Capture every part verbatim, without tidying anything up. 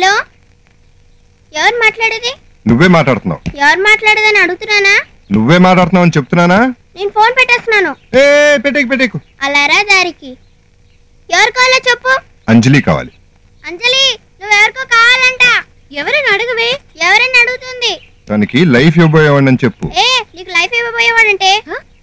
Hello, ఎవరు మాట్లాడేది? నువ్వే మాట్లాడుతున్నావు. ఎవరు మాట్లాడేదని అడుగుతున్నానా? నువ్వే మాట్లాడుతున్నావు అని చెప్తున్నానా? నేను ఫోన్ పెట్టేస్తున్నాను. ఏ పెట్టేకు పెట్టేకు. అలారా దారికి. ఎవరు కావాలో చెప్పు. అంజలి కావాలి. అంజలి, నువ్వెవరికో కావాలంట. ఎవరైనా అడగవే. ఎవరైనా అడుగుతుంది. తనకి లైఫ్ ఇవ్వబోయేవాడిని చెప్పు. ఏ నీకు లైఫ్ ఇవ్వబోయేవాడంటే?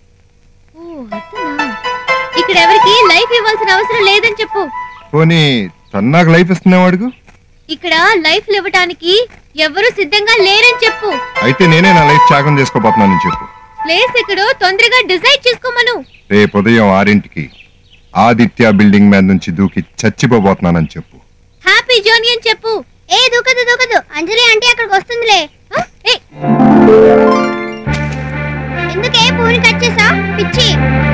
ఇక్కడ ఎవరికి లైఫ్ ఇవ్వాల్సిన అవసరం లేదని చెప్పు. పోనీ తను నాకు లైఫ్ ఇస్తున్నావాడుగు. ఇక్కడ లైఫ్ ఇవ్వటానికి ఎవరు సిద్ధంగా లేరని చెప్పు. అయితే నేనే నా లైఫ్ త్యాగం చేసుకోబోతున్నానని చెప్పు. ప్లేస్ ఇక్కడ తొందరగా డిసైడ్ చేసుకోమను. రేపు ఉదయం ఆరింటికి ఆదిత్య బిల్డింగ్ మీద నుంచి దూకి చచ్చిపోబోతున్నానని చెప్పు. హ్యాపీ జర్నీ అని చెప్పు. ఏ దూకదు దూకదు, అంజలి అంటే అక్కడికి వస్తుందిలే. ఎందుకే ఫోన్ కట్ చేసా పిచ్చి?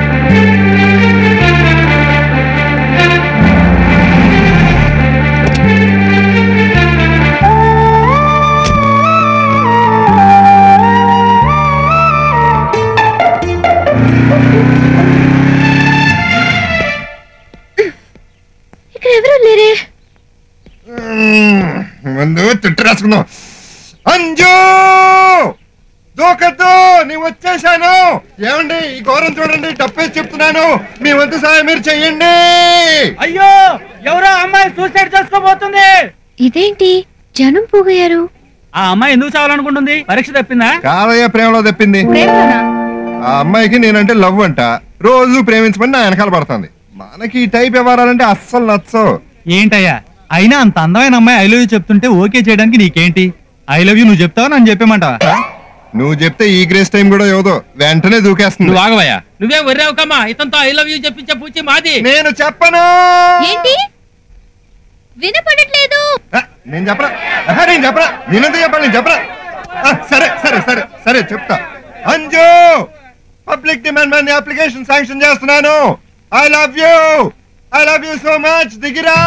ఇక్కడ ఎవరు లేరే. ముందు తిట్టు రాసుకున్నావు. అంజు దూకద్దు, నీ వచ్చేసాను. ఏమండి ఈ ఘోరం చూడండి, తప్పేసి చెప్తున్నాను. మీ వంతు సాయం మీరు చెయ్యండి. అయ్యో, ఎవరో అమ్మాయి సూసైడ్ చేసుకోబోతుంది. ఇదేంటి జనం పోగయ్యారు? ఆ అమ్మాయి ఎందుకు చావాలనుకుంటుంది? పరీక్ష తప్పిందా? కాదయ్య, ప్రేమలో తప్పింది. ఆ అమ్మాయికి నేనంటే లవ్ అంట. రోజు ప్రేమించమని నా వెనకాల పడుతుంది. మనకి ఈ టైప్ వ్యవహారాలంటే అస్సలు నచ్చవు. ఏంటయ్యా, అయినా అంత అందమైన అమ్మాయి ఐ లవ్ యూ చెప్తుంటే ఓకే చేయడానికి నీకేంటి? ఐ లవ్ యూ నువ్వు చెప్తావా నన్ను చెప్పేమంటావా? నువ్వు చెప్తే ఈ గ్రేస్ టైం కూడా యోదో వెంటనే దూకేస్తుంది. నువ్వు ఆగవయ్యా. నువ్వే వర్రావు కమ్మా, ఇతంతో ఐ లవ్ యూ చెప్పించే పూచి మాది. నేను చెప్పను. ఏంటి వినపడట్లేదు? నేను చెప్పరా నేను చెప్పరా నేనెందుకు చెప్పాలి? నేను చెప్పరా? సరే సరే సరే సరే చెప్తా. అంజు, పబ్లిక్ డిమాండ్ మీద అప్లికేషన్ శాంక్షన్ చేస్తున్నాను. I love you, I love you so much. దిగిరా.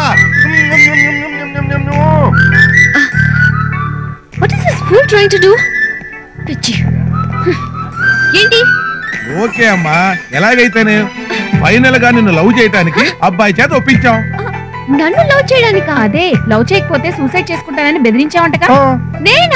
What is this fool trying to do? పిచ్చి. ఏంటి? ఓకే అమ్మా, ఎలాగైతేనే ఫైనల్ గా నిన్ను లవ్ చేయడానికి అబ్బాయి చేత ఒప్పించాం. నన్ను లవ్ చేయడానికి? అదే లవ్ చేయకపోతే సూసైడ్ చేసుకుంటానని బెదిరించావంటగా. నేనా?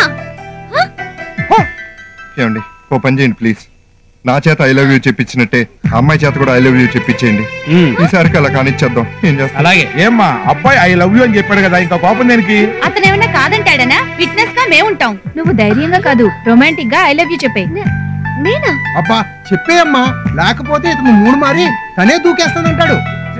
ఏమండి ఓ పని చేయండి ప్లీజ్. నా చేత ఐ లవ్ యూ చెప్పించినట్టే అమ్మాయి చేత కూడా ఐ లవ్ యూ చెప్పించేయండి. ఈసారికి అలా కానిచ్చేద్దాం. ఏం చేస్తా? అలాగే. ఏమ్మా, అబ్బాయి ఐ లవ్ యూ అని చెప్పాడు కదా, ఇంకా కోపం దేనికి? అతను ఏమన్నా కాదంటాడనా? విట్నెస్ గా మేముంటాం. నువ్వు ధైర్యంగా కాదు, రొమాంటిక్ గా ఐ లవ్ యూ చెప్పే. నేనా? అబ్బా చెప్పేయమ్మా, లేకపోతే ఇతను మూడు మారి తనే దూకేస్తానంటాడు.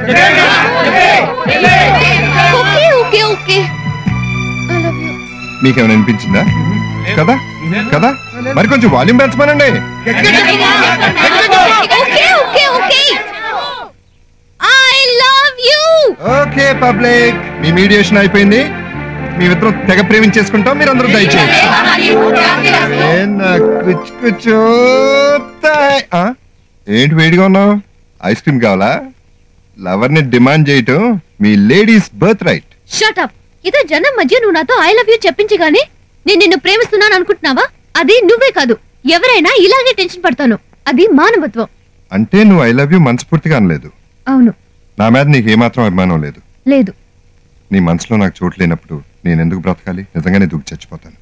Okay okay okay I love you. మీకేమైనా అనిపించిందా? కదా కదా మరి కొంచెం వాల్యూమ్ పెంచమనండి. ఓకే పబ్లిక్, మీ మీడియేషన్ అయిపోయింది. మీ మిత్రం తెగ ప్రేమించేసుకుంటాం. మీరు అందరూ దయచేయండి. ఏంటి వేడిగా ఉన్నావు? ఐస్ క్రీమ్ కావాలా? లవర్ ని డిమాండ్ చేయటం మీ ladies birth right. Shut up. ఇదే జనం మధ్య నువ్వు నాతో ఐ లవ్ యూ చెప్పించగానే నేను నిన్ను ప్రేమిస్తున్నాను అనుకుంటున్నావా? అది నువ్వే కాదు, ఎవరైనా ఇలాగే టెన్షన్ పడతాను. అది మానవత్వం. అంటే నువ్వు ఐ లవ్ యూ మనస్ఫూర్తిగా అనలేదు? అవును. నా మీద నీకు ఏమాత్రం అభిమానం లేదు? లేదు. నీ మనసులో నాకు చోటు లేనప్పుడు నేను ఎందుకు బ్రతకాలి? నిజంగానే దూకి చచ్చిపోతాను.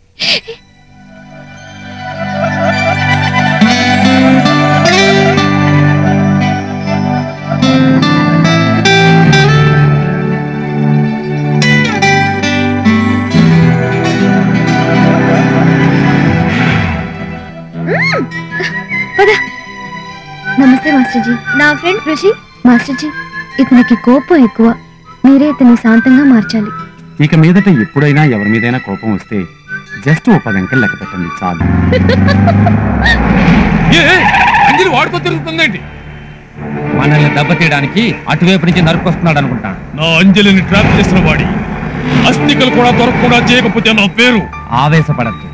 నమస్తే మాస్టర్ జీ. నా ఫ్రెండ్ కృషి. మాస్టర్ జీ, ఇతనికి కోపం ఎక్కువ. మీరే ఇతన్ని శాంతంగా మార్చాలి. ఇక మీదట ఎప్పుడైనా ఎవరి మీదైనా కోపం వస్తే జస్ట్ ఓ పది అంకెలు లెక్క పెట్టండి చాలు. అంజలి వాడుకో తిరుగుతుందేంటి? మనల్ని దెబ్బతీయడానికి అటువైపు నుంచి నరుకొస్తున్నాడు అనుకుంటాను. నా అంజలిని ట్రాప్ చేసిన వాడి అస్థికలు కూడా దొరకకుండా చేయకపోతే నా పేరు. ఆవేశపడద్దు.